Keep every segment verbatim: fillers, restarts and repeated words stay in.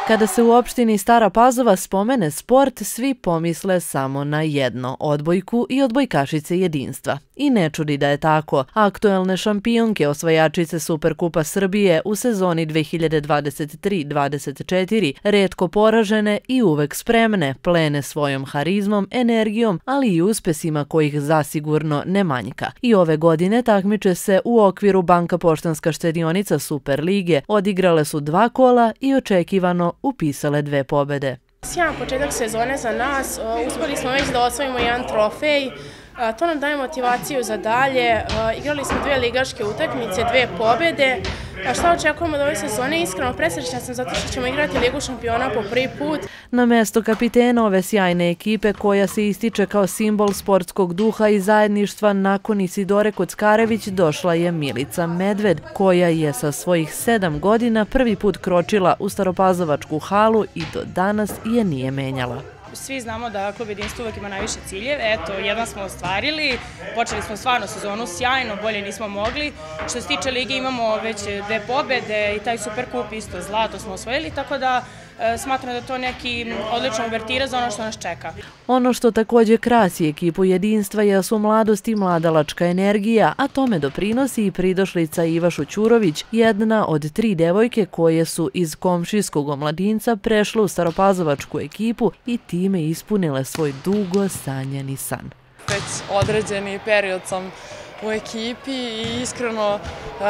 Kada se u opštini Stara Pazova spomene sport, svi pomisle samo na jedno – odbojku i odbojkašice jedinstva. I ne čudi da je tako. Aktuelne šampionke, osvajačice Superkupa Srbije u sezoni dve hiljade dvadeset tri dvadeset četiri, retko poražene i uvek spremne, plene svojom harizmom, energijom, ali i uspesima kojih zasigurno ne manjka. I ove godine takmiče se u okviru Banka Poštanska štedionica Superlige, odigrale su dva kola i očekivano upisale dve pobede. Sjajan početak sezone za nas, uspeli smo već da osvojimo jedan trofej, to nam daje motivaciju za dalje, igrali smo dve ligaške utakmice, dve pobede. Šta očekujemo od ove sezone? Iskreno presrećna sam zato što ćemo igrati Ligu šampiona po prvi put. Na mesto kapitena ove sjajne ekipe, koja se ističe kao simbol sportskog duha i zajedništva, nakon Isidore Kockarević došla je Milica Medved, koja je sa svojih sedam godina prvi put kročila u Staropazovačku halu i do danas je nije menjala. Svi znamo da klub jedinstva uvek ima najviše ciljeve, eto, jedan smo ostvarili, počeli smo stvarno sezonu sjajno, bolje nismo mogli. Što se tiče lige imamo već dve pobede i taj Superkup isto, zlato smo osvojili, tako da smatram da je to neki odličan uvertira za ono što nas čeka. Ono što također krasi ekipu jedinstva jesu mladost i mladalačka energija, a tome doprinosi i pridošlica Iva Šućurović, jedna od tri devojke koje su iz komšijskog omladinca prešle u Staropazovačku ekipu i time ispunile svoj dugo sanjani san. Već određeni period sam u ekipi i iskreno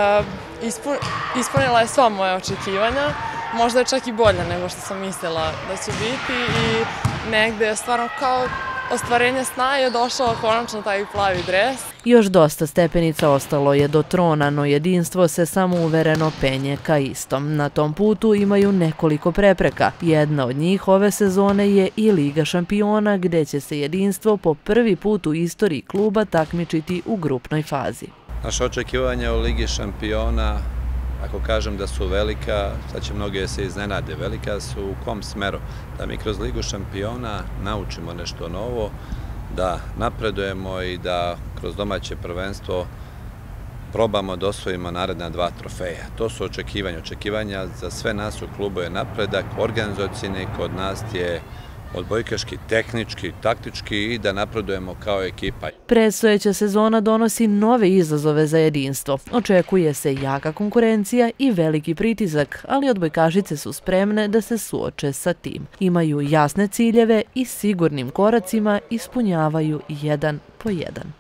ispunila je sva moja očekivanja. Možda je čak i bolja nego što sam mislila da će biti i negde je stvarno kao ostvarenje sna je došao konačno taj plavi dres. Još dosta stepenica ostalo je do trona, no jedinstvo se samouvereno penje ka istom. Na tom putu imaju nekoliko prepreka. Jedna od njih ove sezone je i Liga šampiona, gde će se jedinstvo po prvi put u istoriji kluba takmičiti u grupnoj fazi. Naše očekivanja u Ligi šampiona, ako kažem da su velika, sad će mnogi se iznenade, velika su u kom smeru? Da mi kroz Ligu šampiona naučimo nešto novo, da napredujemo i da kroz domaće prvenstvo probamo da osvojimo naredna dva trofeja. To su očekivanja. Očekivanja za sve nas u klubu je napredak, organizacijni kod nas je odbojkaški, tehnički, taktički i da napredujemo kao ekipa. Predstojeća sezona donosi nove izazove za jedinstvo. Očekuje se jaka konkurencija i veliki pritisak, ali odbojkašice su spremne da se suoče sa tim. Imaju jasne ciljeve i sigurnim koracima ispunjavaju jedan po jedan.